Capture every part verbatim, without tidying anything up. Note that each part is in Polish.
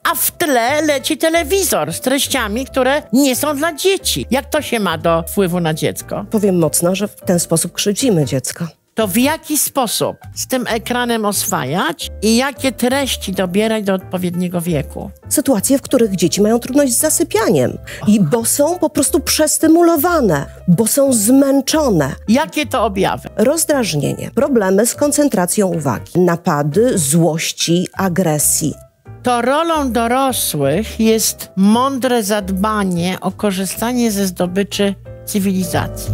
a w tle leci telewizor z treściami, które nie są dla dzieci. Jak to się ma do wpływu na dziecko? Powiem mocno, że w ten sposób krzywdzimy dziecko. To w jaki sposób z tym ekranem oswajać i jakie treści dobierać do odpowiedniego wieku? Sytuacje, w których dzieci mają trudność z zasypianiem, i bo są po prostu przestymulowane, bo są zmęczone. Jakie to objawy? Rozdrażnienie, problemy z koncentracją uwagi, napady, złości, agresji. To rolą dorosłych jest mądre zadbanie o korzystanie ze zdobyczy cywilizacji.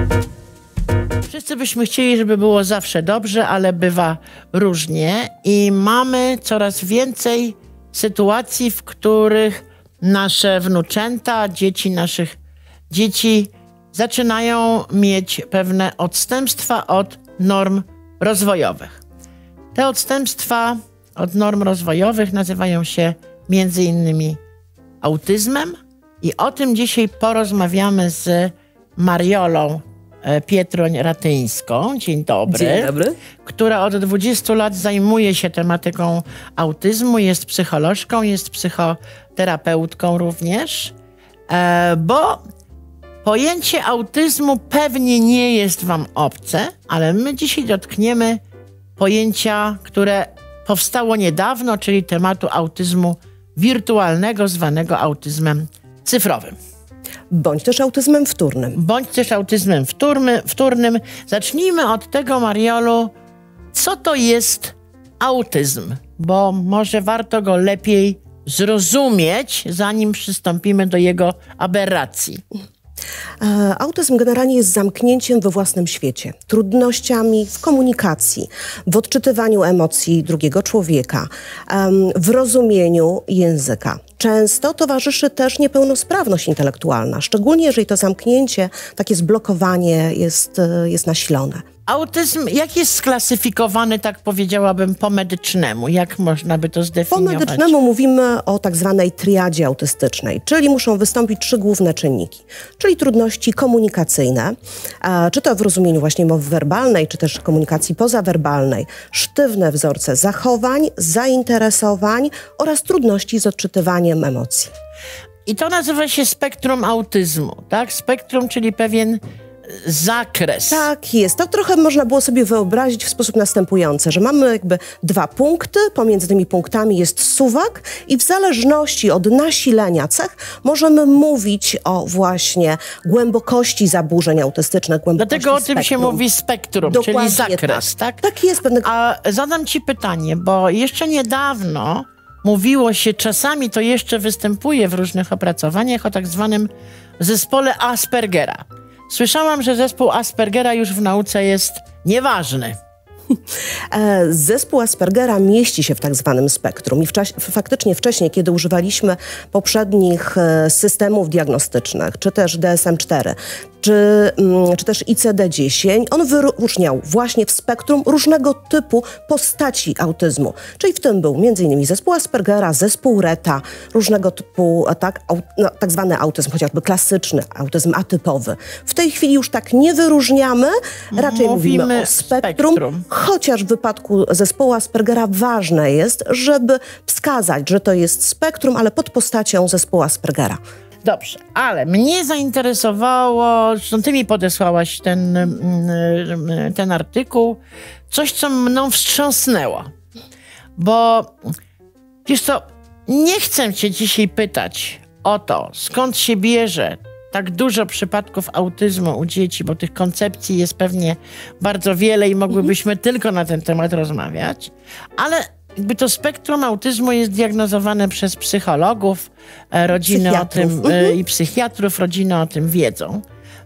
Wszyscy byśmy chcieli, żeby było zawsze dobrze, ale bywa różnie i mamy coraz więcej sytuacji, w których nasze wnuczęta, dzieci naszych dzieci zaczynają mieć pewne odstępstwa od norm rozwojowych. Te odstępstwa od norm rozwojowych nazywają się między innymi autyzmem i o tym dzisiaj porozmawiamy z Mariolą Pietruń-Ratyńską, dzień dobry, Dzień dobry, która od dwudziestu lat zajmuje się tematyką autyzmu, jest psycholożką, jest psychoterapeutką również, e, bo pojęcie autyzmu pewnie nie jest wam obce, ale my dzisiaj dotkniemy pojęcia, które powstało niedawno, czyli tematu autyzmu wirtualnego, zwanego autyzmem cyfrowym. Bądź też autyzmem wtórnym. Bądź też autyzmem wtórny, wtórnym. Zacznijmy od tego, Mariolu, co to jest autyzm, bo może warto go lepiej zrozumieć, zanim przystąpimy do jego aberracji. E, autyzm generalnie jest zamknięciem we własnym świecie, trudnościami w komunikacji, w odczytywaniu emocji drugiego człowieka, em, w rozumieniu języka. Często towarzyszy też niepełnosprawność intelektualna, szczególnie jeżeli to zamknięcie, takie zblokowanie jest, e, jest nasilone. Autyzm, jak jest sklasyfikowany, tak powiedziałabym, po medycznemu? Jak można by to Po zdefiniować? medycznemu mówimy o tak zwanej triadzie autystycznej, czyli muszą wystąpić trzy główne czynniki, czyli trudności komunikacyjne, a, czy to w rozumieniu właśnie mowy werbalnej, czy też komunikacji pozawerbalnej, sztywne wzorce zachowań, zainteresowań oraz trudności z odczytywaniem emocji. I to nazywa się spektrum autyzmu, tak? Spektrum, czyli pewien zakres. Tak jest. To trochę można było sobie wyobrazić w sposób następujący, że mamy jakby dwa punkty, pomiędzy tymi punktami jest suwak i w zależności od nasilenia cech możemy mówić o właśnie głębokości zaburzeń autystycznych, głębokości Dlatego o tym spektrum. się mówi spektrum, Dokładnie czyli zakres, tak? Tak jest. Pewnego... A zadam ci pytanie, bo jeszcze niedawno mówiło się, czasami to jeszcze występuje w różnych opracowaniach, o tak zwanym zespole Aspergera. Słyszałam, że zespół Aspergera już w nauce jest nieważny. Zespół Aspergera mieści się w tak zwanym spektrum i w czasie, faktycznie wcześniej, kiedy używaliśmy poprzednich systemów diagnostycznych, czy też D S M cztery, czy, czy też I C D dziesięć, on wyróżniał właśnie w spektrum różnego typu postaci autyzmu. Czyli w tym był między innymi zespół Aspergera, zespół Reta, różnego typu tak, au, no, tak zwany autyzm, chociażby klasyczny, autyzm atypowy. W tej chwili już tak nie wyróżniamy, raczej mówimy, mówimy o spektrum, spektrum. Chociaż w wypadku zespołu Aspergera ważne jest, żeby wskazać, że to jest spektrum, ale pod postacią zespołu Aspergera. Dobrze, ale mnie zainteresowało, zresztą ty mi podesłałaś ten, ten artykuł, coś, co mną wstrząsnęło. Bo, wiesz co, nie chcę cię dzisiaj pytać o to, skąd się bierze tak dużo przypadków autyzmu u dzieci, bo tych koncepcji jest pewnie bardzo wiele i mogłybyśmy mhm. tylko na ten temat rozmawiać, ale jakby to spektrum autyzmu jest diagnozowane przez psychologów, rodziny psychiatrów. o tym mhm. i psychiatrów, rodziny o tym wiedzą.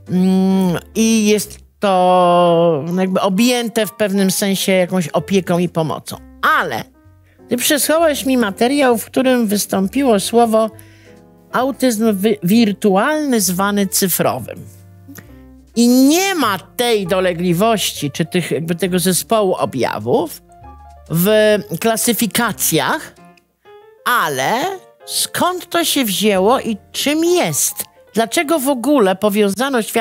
I jest to jakby objęte w pewnym sensie jakąś opieką i pomocą. Ale ty przesłałeś mi materiał, w którym wystąpiło słowo autyzm wi- wirtualny zwany cyfrowym. I nie ma tej dolegliwości, czy tych, jakby tego zespołu objawów w klasyfikacjach, ale skąd to się wzięło i czym jest? Dlaczego w ogóle powiązano świat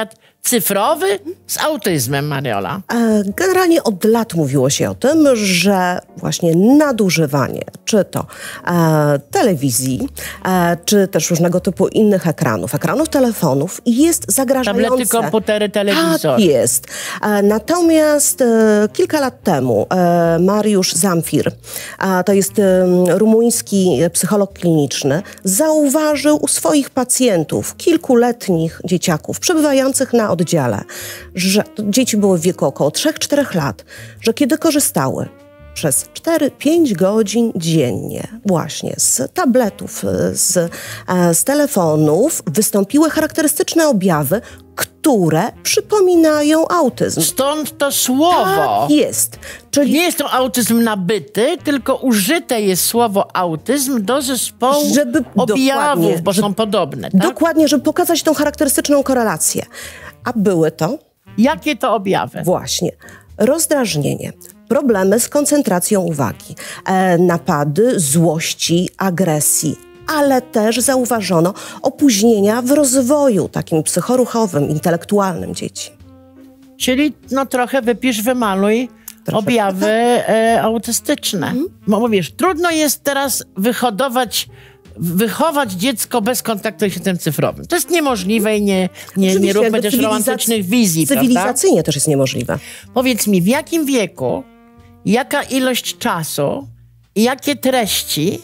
cyfrowy z autyzmem, Mariola? E, Generalnie od lat mówiło się o tym, że właśnie nadużywanie, czy to e, telewizji, e, czy też różnego typu innych ekranów, ekranów telefonów jest zagrażające. Tablety, komputery, telewizor. Tak jest. E, natomiast e, kilka lat temu e, Mariusz Zamfir, e, to jest e, rumuński psycholog kliniczny, zauważył u swoich pacjentów, kilkuletnich dzieciaków przebywających na oddziale, że dzieci były w wieku około trzech czterech lat, że kiedy korzystały przez cztery pięć godzin dziennie właśnie z tabletów, z, z telefonów, wystąpiły charakterystyczne objawy, które przypominają autyzm. Stąd to słowo. Tak jest. Czyli Nie jest to autyzm nabyty, tylko użyte jest słowo autyzm do zespołu Żeby- objawów, dokładnie, bo że- są podobne. Tak? dokładnie, żeby pokazać tą charakterystyczną korelację. A były to Jakie to objawy? właśnie rozdrażnienie, problemy z koncentracją uwagi, e, napady złości, agresji, ale też zauważono opóźnienia w rozwoju takim psychoruchowym, intelektualnym dzieci. Czyli no trochę wypisz, wymaluj Trochę. objawy e, autystyczne. Bo mówisz, trudno jest teraz wyhodować, wychować dziecko bez kontaktu z światem cyfrowym. To jest niemożliwe i nie, nie, nie Oczywiście, róbmy jakby też cywilizac- romantycznych wizji, prawda? Cywilizacyjnie też jest niemożliwe. Powiedz mi, w jakim wieku, jaka ilość czasu i jakie treści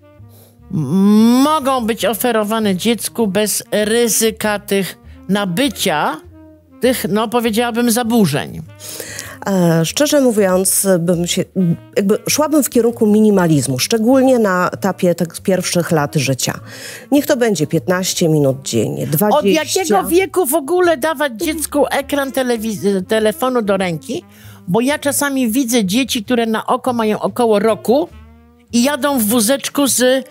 m- mogą być oferowane dziecku bez ryzyka tych nabycia, tych, no powiedziałabym, zaburzeń? E, szczerze mówiąc, bym się, jakby szłabym w kierunku minimalizmu, szczególnie na etapie tych pierwszych lat życia. Niech to będzie piętnaście minut dziennie, dwadzieścia. Od jakiego wieku w ogóle dawać dziecku ekran telewiz- telefonu do ręki? Bo ja czasami widzę dzieci, które na oko mają około roku i jadą w wózeczku z e,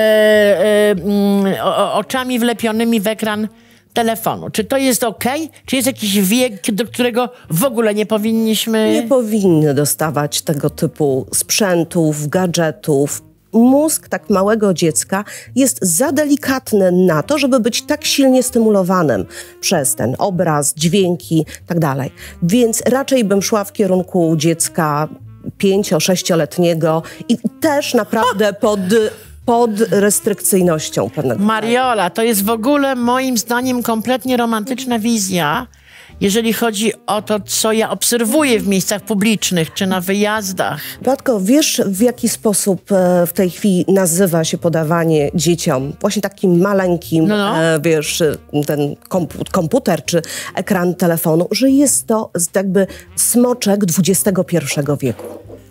e, mm, o, oczami wlepionymi w ekran telefonu. Czy to jest okej? Czy jest jakiś wiek, do którego w ogóle nie powinniśmy... Nie powinny dostawać tego typu sprzętów, gadżetów. Mózg tak małego dziecka jest za delikatny na to, żeby być tak silnie stymulowanym przez ten obraz, dźwięki i tak dalej. Więc raczej bym szła w kierunku dziecka pięcio-sześcioletniego i też naprawdę pod, pod restrykcyjnością pewnego. Mariola, to jest w ogóle moim zdaniem kompletnie romantyczna wizja, jeżeli chodzi o to, co ja obserwuję w miejscach publicznych czy na wyjazdach. Beatko, wiesz, w jaki sposób e, w tej chwili nazywa się podawanie dzieciom właśnie takim maleńkim, No, no. E, wiesz, ten kompu- komputer czy ekran telefonu, że jest to z- jakby smoczek dwudziestego pierwszego wieku.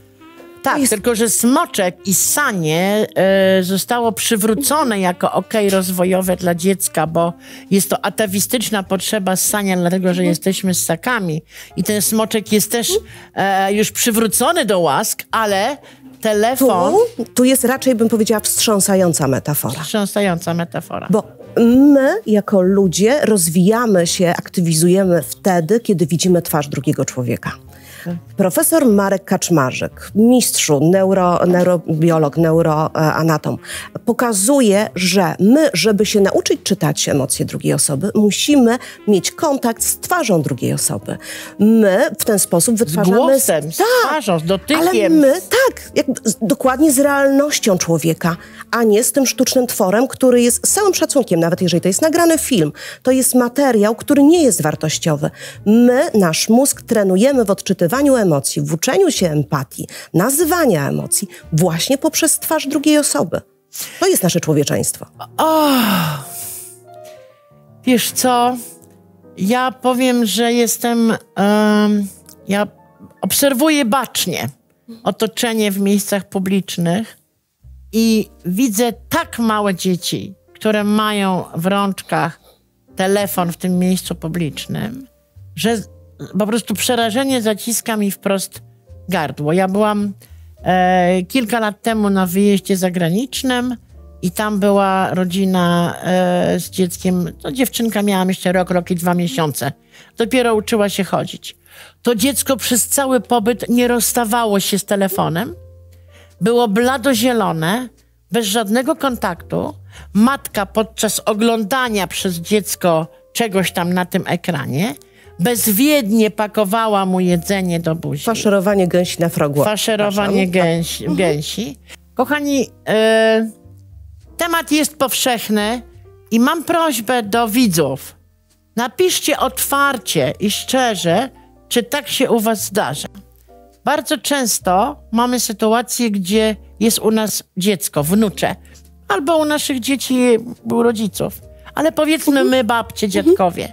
Tak, jest- tylko że smoczek i sanie e, zostało przywrócone jako okej rozwojowe dla dziecka, bo jest to atawistyczna potrzeba ssania, dlatego że jesteśmy ssakami. I ten smoczek jest też e, już przywrócony do łask, ale telefon... Tu, tu jest raczej, bym powiedziała, wstrząsająca metafora. Wstrząsająca metafora. Bo my, jako ludzie, rozwijamy się, aktywizujemy wtedy, kiedy widzimy twarz drugiego człowieka. Profesor Marek Kaczmarzyk, mistrzu, neuro, neurobiolog, neuroanatom, pokazuje, że my, żeby się nauczyć czytać emocje drugiej osoby, musimy mieć kontakt z twarzą drugiej osoby. My w ten sposób Z wytwarzamy... głosem, z Tak, twarzą, z dotykiem. ale my, tak, jakby z, dokładnie z realnością człowieka, a nie z tym sztucznym tworem, który jest z całym szacunkiem, nawet jeżeli to jest nagrany film, to jest materiał, który nie jest wartościowy. My, nasz mózg trenujemy w odczytywaniu emocji, w uczeniu się empatii, nazywania emocji właśnie poprzez twarz drugiej osoby. To jest nasze człowieczeństwo. O, wiesz co, ja powiem, że jestem, em, ja obserwuję bacznie otoczenie w miejscach publicznych i widzę tak małe dzieci, które mają w rączkach telefon w tym miejscu publicznym, że po prostu przerażenie zaciska mi wprost gardło. Ja byłam e, kilka lat temu na wyjeździe zagranicznym i tam była rodzina e, z dzieckiem. No, dziewczynka miała jeszcze rok, rok i dwa miesiące. Dopiero uczyła się chodzić. To dziecko przez cały pobyt nie rozstawało się z telefonem. Było bladozielone, bez żadnego kontaktu. Matka podczas oglądania przez dziecko czegoś tam na tym ekranie bezwiednie pakowała mu jedzenie do buzi. Faszerowanie gęsi na frogu. Faszerowanie gęsi, tak. gęsi. Kochani, e, temat jest powszechny i mam prośbę do widzów. Napiszcie otwarcie i szczerze, czy tak się u was zdarza. Bardzo często mamy sytuację, gdzie jest u nas dziecko, wnucze, albo u naszych dzieci, u rodziców, ale powiedzmy my, babcie, dziadkowie.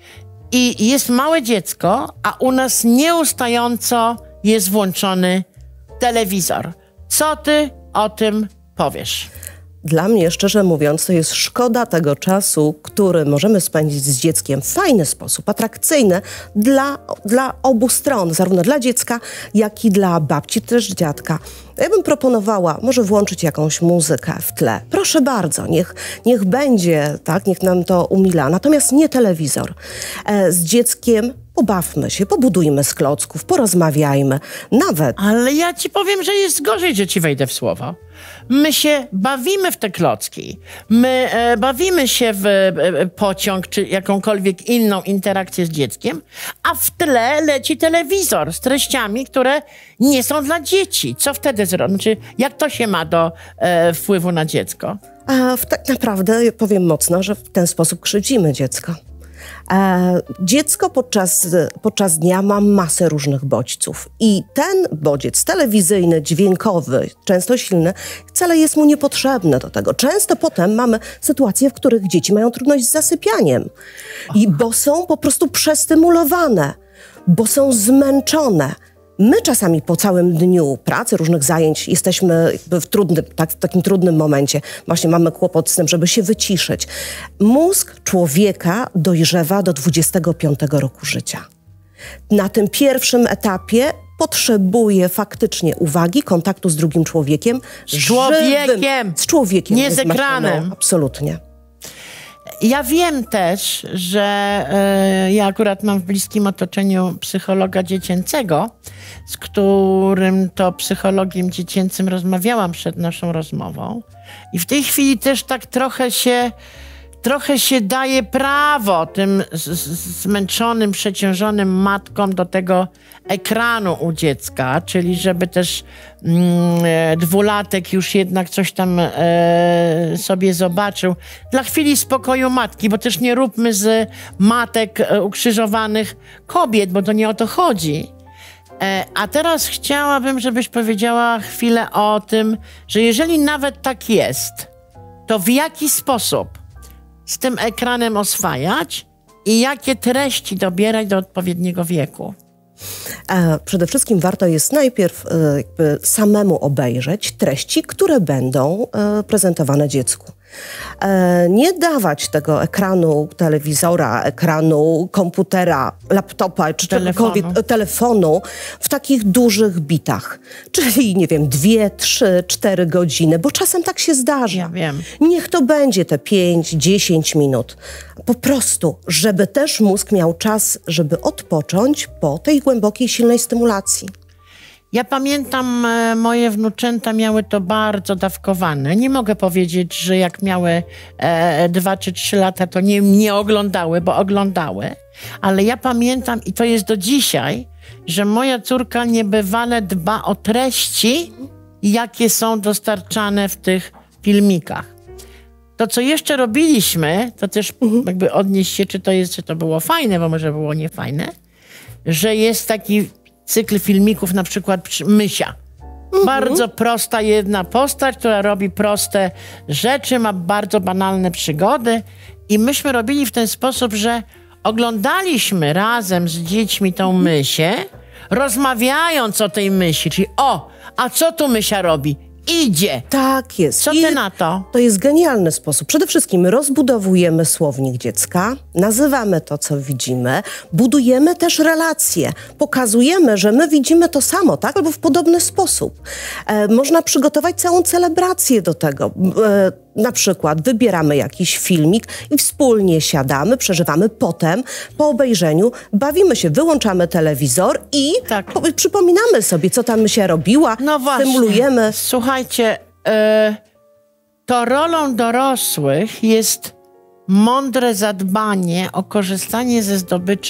I jest małe dziecko, a u nas nieustająco jest włączony telewizor. Co ty o tym powiesz? Dla mnie, szczerze mówiąc, to jest szkoda tego czasu, który możemy spędzić z dzieckiem w fajny sposób, atrakcyjny dla, dla obu stron, zarówno dla dziecka, jak i dla babci, też dziadka. Ja bym proponowała może włączyć jakąś muzykę w tle. Proszę bardzo, niech, niech będzie, tak, niech nam to umila. Natomiast nie telewizor. E, z dzieckiem pobawmy się, pobudujmy z klocków, porozmawiajmy. Nawet... Ale ja ci powiem, że jest gorzej, że ci wejdę w słowo. My się bawimy w te klocki. My e, bawimy się w e, pociąg czy jakąkolwiek inną interakcję z dzieckiem, a w tle leci telewizor z treściami, które nie są dla dzieci. Co wtedy zrobić? Znaczy, jak to się ma do e, wpływu na dziecko? A w, tak naprawdę powiem mocno, że w ten sposób krzywdzimy dziecko. E, dziecko podczas, podczas dnia ma masę różnych bodźców i ten bodziec telewizyjny, dźwiękowy, często silny, wcale jest mu niepotrzebny do tego. Często potem mamy sytuacje, w których dzieci mają trudność z zasypianiem, i bo są po prostu przestymulowane, bo są zmęczone. My czasami po całym dniu pracy, różnych zajęć jesteśmy jakby w, trudnym, tak, w takim trudnym momencie. Właśnie mamy kłopot z tym, żeby się wyciszyć. Mózg człowieka dojrzewa do dwudziestego piątego roku życia. Na tym pierwszym etapie potrzebuje faktycznie uwagi, kontaktu z drugim człowiekiem. Z człowiekiem! Żywym, z człowiekiem. Nie z ekranem. Absolutnie. Ja wiem też, że e, ja akurat mam w bliskim otoczeniu psychologa dziecięcego, z którym to psychologiem dziecięcym rozmawiałam przed naszą rozmową. I w tej chwili też tak trochę się, trochę się daje prawo tym z, z, zmęczonym, przeciążonym matkom do tego ekranu u dziecka, czyli żeby też mm, dwulatek już jednak coś tam e, sobie zobaczył. Dla chwili spokoju matki, bo też nie róbmy z matek e, ukrzyżowanych kobiet, bo to nie o to chodzi. E, a teraz chciałabym, żebyś powiedziała chwilę o tym, że jeżeli nawet tak jest, to w jaki sposób z tym ekranem oswajać i jakie treści dobierać do odpowiedniego wieku? E, przede wszystkim warto jest najpierw e, jakby samemu obejrzeć treści, które będą e, prezentowane dziecku. E, nie dawać tego ekranu telewizora, ekranu komputera, laptopa czy telefonu. telefonu w takich dużych bitach. Czyli, nie wiem, dwie, trzy, cztery godziny, bo czasem tak się zdarza. Ja wiem. Niech to będzie te pięć, dziesięć minut. Po prostu, żeby też mózg miał czas, żeby odpocząć po tej głębokiej, silnej stymulacji. Ja pamiętam, e, moje wnuczęta miały to bardzo dawkowane. Nie mogę powiedzieć, że jak miały e, dwa czy trzy lata, to nie, nie oglądały, bo oglądały. Ale ja pamiętam, i to jest do dzisiaj, że moja córka niebywale dba o treści, jakie są dostarczane w tych filmikach. To, co jeszcze robiliśmy, to też mhm. jakby odnieść się, czy to jest, czy to było fajne, bo może było niefajne, że jest taki cykl filmików, na przykład Mysia. Mhm. Bardzo prosta jedna postać, która robi proste rzeczy, ma bardzo banalne przygody. I myśmy robili w ten sposób, że oglądaliśmy razem z dziećmi tą Mysię, rozmawiając o tej Mysi, czyli o, a co tu Mysia robi? Idzie. Tak jest. Co I ty na to? To jest genialny sposób. Przede wszystkim rozbudowujemy słownik dziecka, nazywamy to, co widzimy, budujemy też relacje, pokazujemy, że my widzimy to samo, tak? Albo w podobny sposób. E, można przygotować całą celebrację do tego. E, na przykład wybieramy jakiś filmik i wspólnie siadamy, przeżywamy. Potem, po obejrzeniu, bawimy się, wyłączamy telewizor i tak. po, przypominamy sobie, co tam się robiła, no właśnie. Stymulujemy. Słuchajcie, y, to rolą dorosłych jest mądre zadbanie o korzystanie ze zdobyczy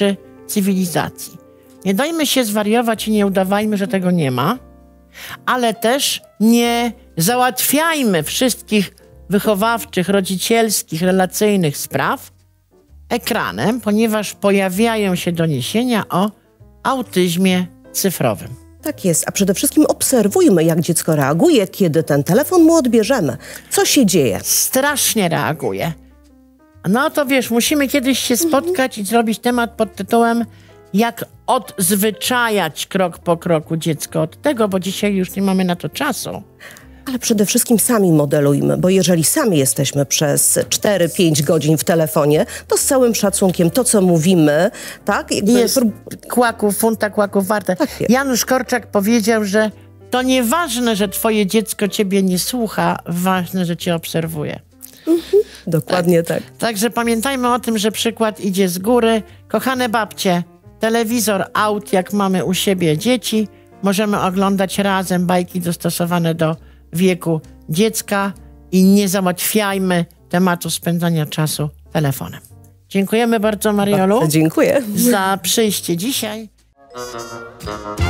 cywilizacji. Nie dajmy się zwariować i nie udawajmy, że tego nie ma, ale też nie załatwiajmy wszystkich wychowawczych, rodzicielskich, relacyjnych spraw ekranem, ponieważ pojawiają się doniesienia o autyzmie cyfrowym. Tak jest, a przede wszystkim obserwujmy, jak dziecko reaguje, kiedy ten telefon mu odbierzemy. Co się dzieje? Strasznie reaguje. No to wiesz, musimy kiedyś się spotkać i zrobić temat pod tytułem jak odzwyczajać krok po kroku dziecko od tego, bo dzisiaj już nie mamy na to czasu. Ale przede wszystkim sami modelujmy, bo jeżeli sami jesteśmy przez cztery pięć godzin w telefonie, to z całym szacunkiem to, co mówimy, tak? Jakby... Jest kłaków, funta kłaków warte. Tak jest. Janusz Korczak powiedział, że to nieważne, że twoje dziecko ciebie nie słucha, ważne, że cię obserwuje. Mhm, dokładnie tak. tak. Także pamiętajmy o tym, że przykład idzie z góry. Kochane babcie, telewizor out, jak mamy u siebie dzieci, możemy oglądać razem bajki dostosowane do wieku dziecka i nie załatwiajmy tematu spędzania czasu telefonem. Dziękujemy bardzo, Mariolu. Bardzo dziękuję. Za przyjście dzisiaj.